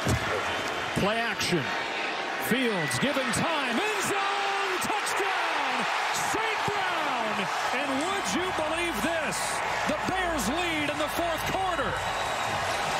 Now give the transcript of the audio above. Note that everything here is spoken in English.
Play action. Fields giving time. End zone. Touchdown. St. Brown. And would you believe this? The Bears lead in the fourth quarter.